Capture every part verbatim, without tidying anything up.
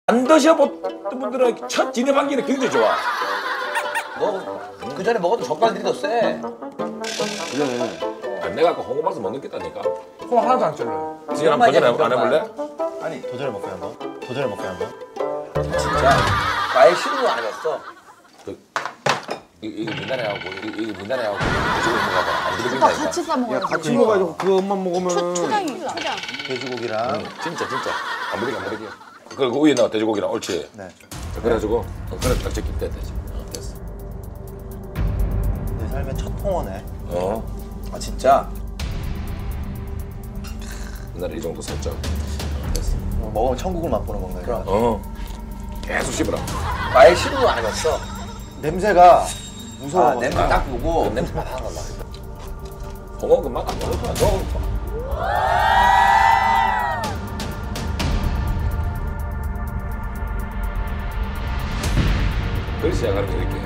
안 드셔본 분들은 첫 진입하기는 굉장히 좋아. 너 그 전에 먹었던 젓갈들이 더 세. 그래. 아, 내가 아까 홍어맛을 못 느꼈다니까. 콩 하나도 안 잘라. 지금 한번 도전 안 해볼래? 아니 도전해볼까요 한번? 도전해볼까요 한번? 진짜 나의 시도가 아니었어. 그, 이거 미나리하고 이거, 이거 미나리하고 돼지고기 먹어봐. 안 들어간다니까. 같이 싸 먹어야지. 같이 먹어야지. 그것만 먹으면 초장이 초장. 돼지고기랑 응, 진짜 진짜 안 버리게 안 버리게. 그리고 위에 넣어 돼지고기랑 옳지. 네. 자, 그래가지고 어, 그래 딱 적기 때 되지. 어, 됐어. 내 삶의 첫 홍어네. 어. 아 진짜 미나리 이 정도 살짝. 어, 됐어. 어, 먹으면 천국을 맛보는 건가요? 그럼. 어. 계속 씹으라. 나의 시도가 아니었어. 냄새가 무서워. 아, 냄새 딱 보고 그 냄새 맡아 달라. 홍어 그 맛 안 먹을 거야. 너. 그렇게 시작하는 거 이렇게.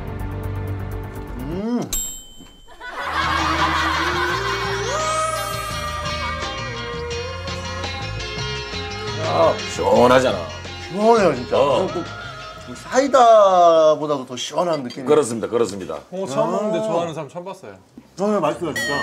음. 아, 시원하잖아. 시원해요 진짜. 어. 무슨 또 사이다보다도 더 시원한 느낌이. 그렇습니다, 그렇습니다. 홍어 처음 먹는데 좋아하는 사람 처음 봤어요. 저는 맛있어요 진짜.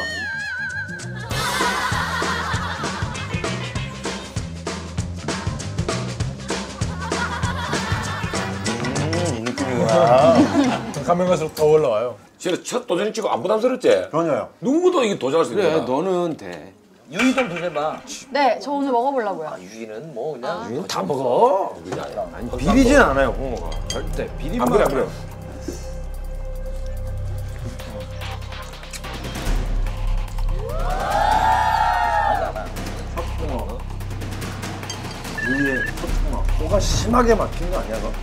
음, 이 느낌이구나. 가면 갈수록 더 올라와요. 실은 첫 도전이 치고 안 부담스럽지? 전혀요. 누구도 이게 도전할 수 있는 그래 거야. 너는 돼. 유이 좀 도전해봐. 네, 저 오늘 먹어보려고요. 아, 유이는 뭐 그냥 이건 다 먹어. 그게 아니야. 아니 비리진 않아요 홍어가. 절대 비리만. 안 그래, 안 그래. 위에 첫 홍어. 코가 심하게 막힌 거 아니야 너?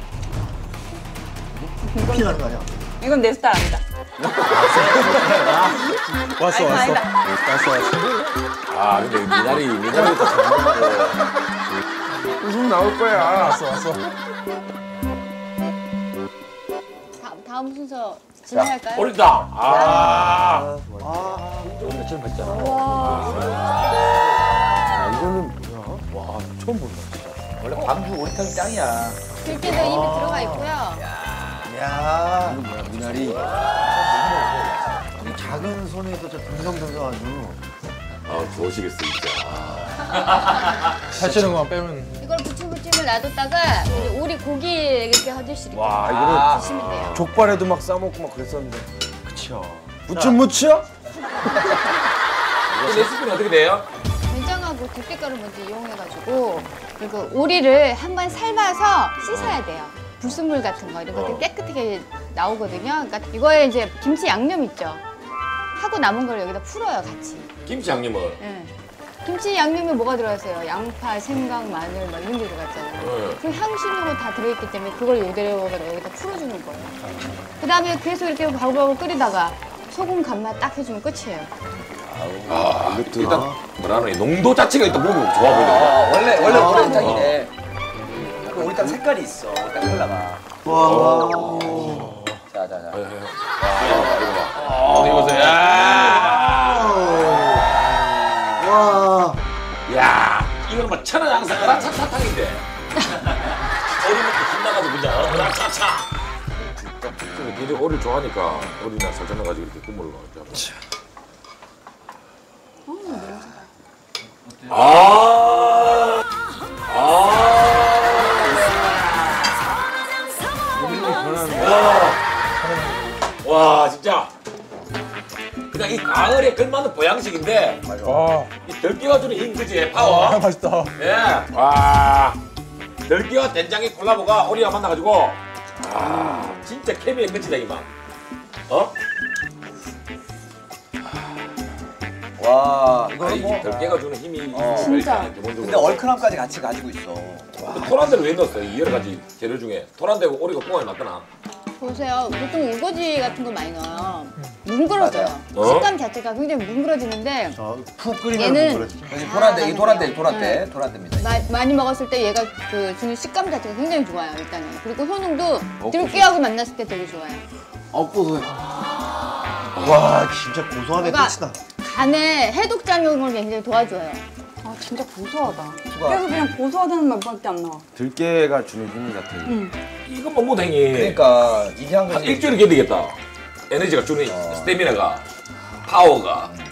피 나는 거 아니야? 이건 내 스타일 아니다. 왔어, 아니, 왔어. 아니다. 왔어, 왔어. 아, 근데 미나리, 미나리부터 웃음 나올 거야. 왔어, 왔어. 다음, 다음 순서 진행할까요? 오리다. 아, 아, 오리처럼 했잖아. 아, 이거는 뭐야? 와 처음 본다 진짜. 원래 광주 오리탕이 짱이야. 들깨도 이미 들어가 있고요. 야. 이거 뭐야 미나리. 이 작은 손에서 저 듬성듬성 아주. 아, 좋으시겠어, 진짜. 살찌는 것만 빼면. 이걸 부추부추를 놔뒀다가 이제 오리 고기 이렇게 하듯이 이렇게 와 이거는 드시면 돼요. 족발에도 막 싸먹고 막 그랬었는데. 그쵸. 무침 무쳐? 그 레시피는 어떻게 돼요? 된장하고 들깨가루 먼저 이용해가지고 그리고 오리를 한번 삶아서 씻어야 돼요. 불순물 같은 거 이런 것들 어. 깨끗하게 나오거든요. 그러니까 이거에 이제 김치 양념 있죠. 하고 남은 걸 여기다 풀어요, 같이. 김치 양념을. 예. 김치 양념에 뭐가 들어있어요? 양파, 생강, 마늘 막 이런 게 들어갔잖아요. 네. 그 향신료가 다 들어있기 때문에 그걸 요대로 여기다 풀어주는 거예요. 그 다음에 계속 이렇게 바글바글 끓이다가 소금 간만 딱 해주면 끝이에요. 아, 일단, 뭐라 하노, 이 농도 자체가 일단 몸이 좋아 보이더라. 아, 원래 원래 오리탕이네. 그 오리탕 색깔이 있어. 오리탕 컬러가. 와. 자자자. 아, 이거 봐. 어디 보세요. 야! 와. 야, 이거는 막 천연 양상 라차차탕인데. 오리 먹고 신나가지고 그냥 라차차. 니들 오리를 좋아하니까 오리나 살짝 넣어가지고 이렇게 국물을 넣었죠. 아, 아, 와, 와, 진짜. 그냥 이 가을에 걸맞는 보양식인데 와, 이 들깨가 주는 힘 그지 파워. 아, 맛있다. 예. 와. 들깨와 된장의 콜라보가 오리와 만나가지고 아 진짜 케미의 끝이다 이만. 어? 와 아, 이거는 이 뭐. 들깨가 주는 힘이 어. 진짜. 기본적으로. 근데 얼큰함까지 같이 가지고 있어. 토란대를 왜 넣었어? 이 여러 가지 재료 중에 토란대고 오리가 꽁알이 맞더나. 보세요. 보통 우거지 같은 거 많이 넣어요. 뭉그러져요. 어? 식감 자체가 굉장히 뭉그러지는데 자, 푹 끓이면 얘는 그렇지. 여기 도란대, 이 도란대, 도란대, 네. 도란대입니다. 마, 많이 먹었을 때 얘가 그 주는 식감 자체가 굉장히 좋아요. 일단은. 그리고 효능도 들깨하고 만났을 때 되게 좋아요. 어 고소해. 와, 진짜 고소함의 뭐가- 끝이다. 간에 해독 작용을 굉장히 도와줘요. 아, 진짜 고소하다. 누가? 그래서 그냥 고소하다는 말밖에 안 나와. 들깨가 주는 힘 같아. 응. 이건 뭐 무탱이 그러니까 이게 한 한 가지 일주일 견디겠다. 에너지가 주는 스태미나가 파워가